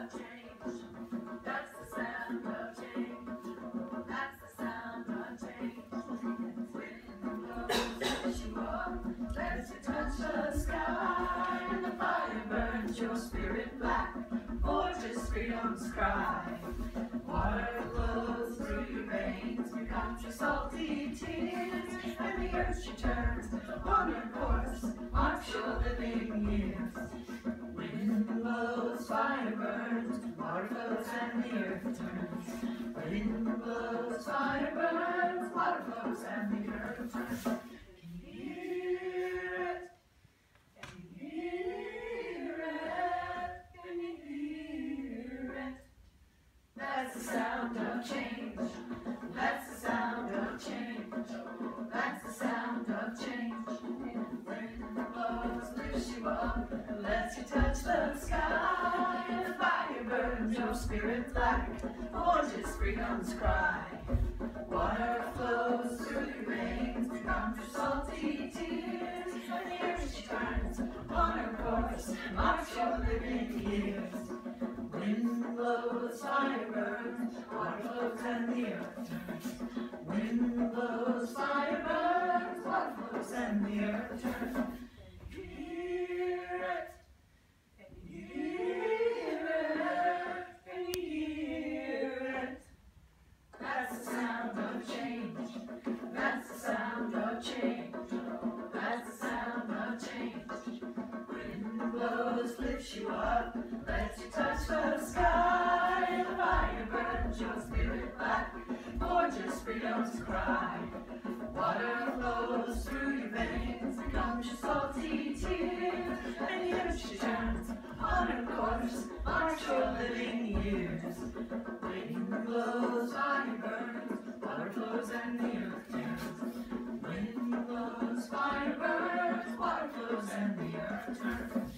of change. That's the sound of change. That's the sound of change. Wind blows, lifts you up, lets you touch the sky, and the fire burns your spirit black. Fortress freedom's cry. Water flows through your veins, becomes your salty tears, and the earth she turns on her course, marks your living years. Wind blows, fire burns, water flows, and the earth turns. Wind blows, fire burns, water flows, and the earth turns. Can you hear it? Can you hear it? Can you hear it? That's the sound of change. That's the sound of change. That's the sound of change. Wind blows, lifts you up, and lets you touch the sky, and the fire burns your spirit black. Forges freedom's cry. Water flows through your veins, becomes your salty tears, and the earth she turns on her course, marks your living years. Wind blows, fire burns, water flows, and the earth turns. Wind blows, fire burns, water flows, and the earth turns. Can you hear it? Can you hear it? Can you hear it? That's the sound of change. That's the sound of change. That's the sound of change. Wind blows, lifts you up, lets you touch the sky, and the fire burns your spirit black. Forges freedom's cry. Water flows through your veins, becomes your salty tears, and the earth she turns on her course, marks your living years. Wind blows, fire burns, water flows, and the earth turns. Wind blows, fire burns, water flows, and the earth turns.